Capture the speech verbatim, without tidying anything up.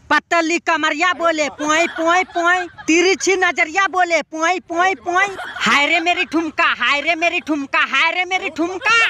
पतली कमरिया बोले पोई पोई पोई, तिरछी नजरिया बोले पोई पोई पोई। हाय रे मेरी ठुमका, हाय रे मेरी ठुमका, हाय रे मेरी ठुमका।